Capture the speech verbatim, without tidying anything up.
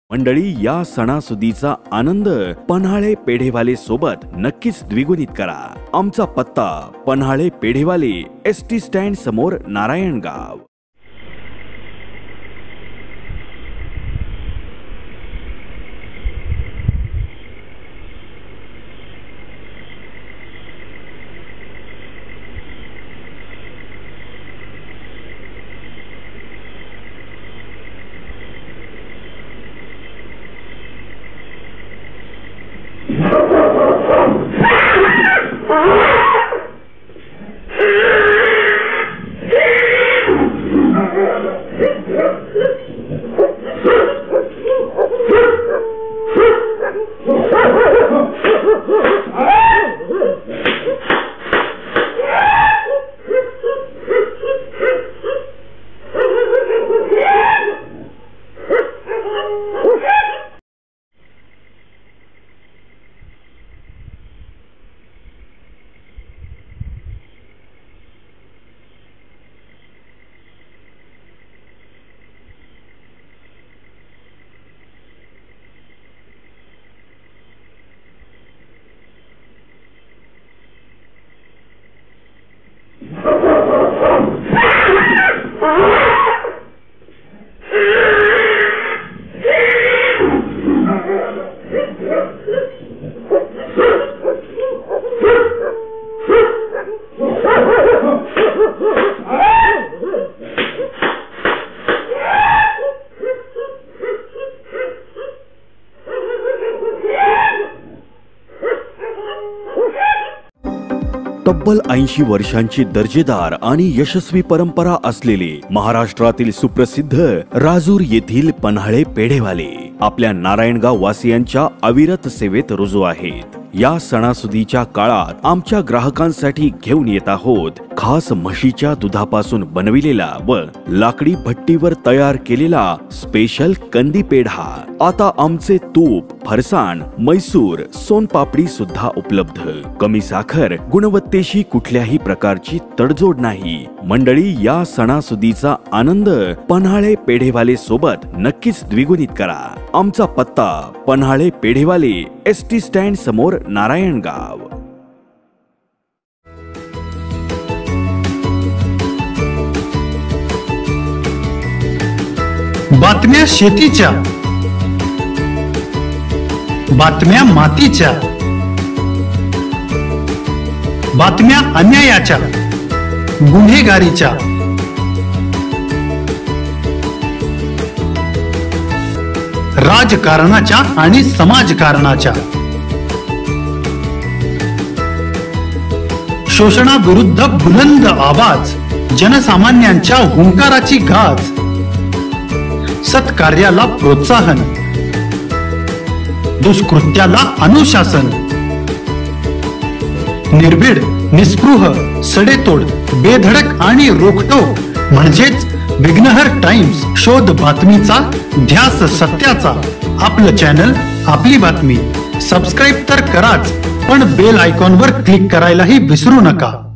मंडळी, या सणासुदीचा आनंद पन्हाळे पेढेवाले सोबत नक्कीच द्विगुणित करा। आमचा पत्ता Panhale Pedhewale, S T stand समोर, नारायणगाव। तब्बल ऐंशी वर्षांची दर्जेदार आणि यशस्वी परंपरा असलेले महाराष्ट्रातील सुप्रसिद्ध राजूर येथील पन्हाळे पेढेवाले आपल्या नारायणगाव वासियांच्या अविरत सेवेत रुजू आहेत। या सणासुदीच्या काळात आमच्या ग्राहकांसाठी घेऊन येत आहोत खास म्हशीच्या दुधापासून बनविलेला व लाकडी भट्टीवर तयार केलेला स्पेशल कंदी पेढा। आता आमचे तूप, फरसाण, मैसूर, सोनपापडी सुद्धा उपलब्ध। कमी साखर, गुणवत्तेशी कुठल्याही प्रकारची तडजोड नाही। मंडळी, या सणासुदीचा आनंद पन्हाळे पेढेवाले सोबत नक्कीच द्विगुणित करा। आमचा पत्ता Panhale Pedhewale, S T stand समोर, नारायणगाव। बातम्या शेतीच्या, बातम्या मातीच्या, बातम्या अन्यायाच्या, गुन्हेगारीच्या, राजकारणाच्या आणि समाजकारणाच्या, शोषणाविरुद्ध बुलंद आवाज, जनसामान्यांच्या हुंकाराची गाज, सत्कार्याला प्रोत्साहन, दुष्कृत्याला अनुशासन, निर्भीड, निस्पृह, सडेतोड, बेधडक आणि रोखटोक म्हणजेच विघ्नहर टाइम्स। शोध बातमीचा, ध्यास सत्याचा। आपलं चॅनल, आपली बातमी। सबस्क्राईब तर कराच, पण बेल आयकॉनवर क्लिक करायलाही विसरू नका।